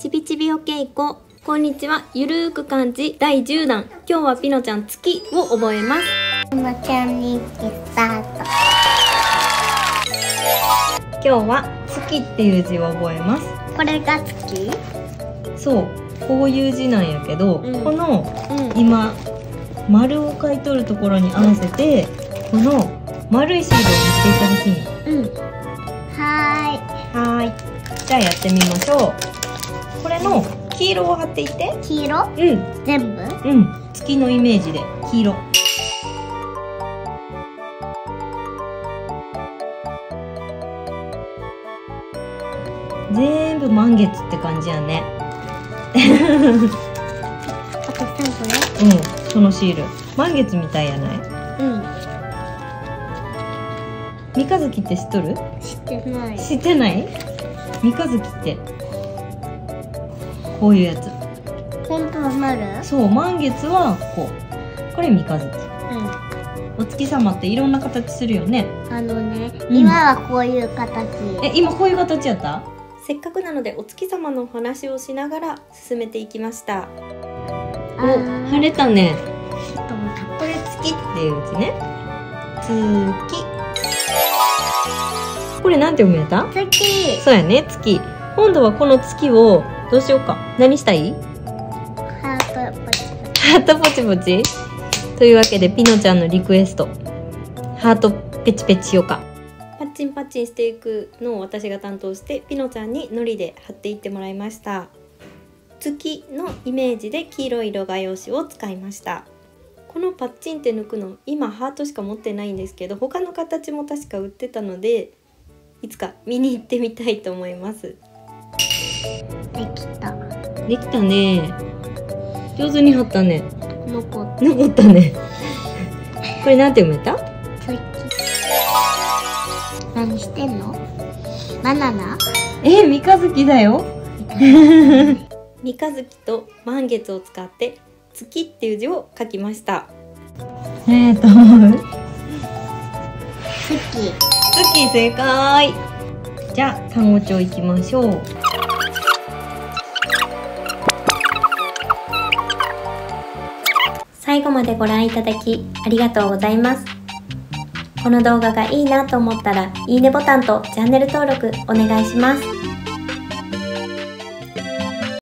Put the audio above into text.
ちびちびお稽古。こんにちは。ゆるーく漢字第10弾。今日はピノちゃん月を覚えます。 ピノちゃん日記スタート。 今日は月っていう字を覚えます。 これが月？ そう、こういう字なんやけど、この、今丸を書いとるところに合わせて、この丸いシールを貼っていってほしいの。はーい。じゃあやってみましょう。これの黄色を貼っていって。 黄色？全部？ 月のイメージで黄色。全部満月って感じやね。 あと3個ね。 そのシール満月みたいやない？三日月って知っとる？ 知ってない。 知ってない？三日月ってこういうやつ。 本当は丸？そう、 満月はこう。これ三日月。お月様っていろんな形するよね。 今はこういう形。 今こういう形やった？せっかくなのでお月様のお話をしながら進めていきました。お、晴れたね。これ月っていう字ね。月。これなんて読めた？ 月。 そうやね、月。今度はこの月をどうしようか。何したい？ ハートポチポチ。 ハートポチポチ。というわけでピノちゃんのリクエスト、ハートペチペチしようか。パッチンパッチンしていくのを私が担当して、ピノちゃんにノリで貼っていってもらいました。月のイメージで黄色い色画用紙を使いました。このパッチンって抜くの今ハートしか持ってないんですけど、他の形も確か売ってたのでいつか見に行ってみたいと思います。 できた。 できたね。上手に貼ったね。 残ったね。これなんて読めた？ 月。何してんの？バナナ？ 三日月だよ。三日月と満月を使って月っていう字を書きました。 月。 月正解。じゃあ単語帳いきましょう。最後までご覧いただきありがとうございます。この動画がいいなと思ったらいいねボタンとチャンネル登録お願いします。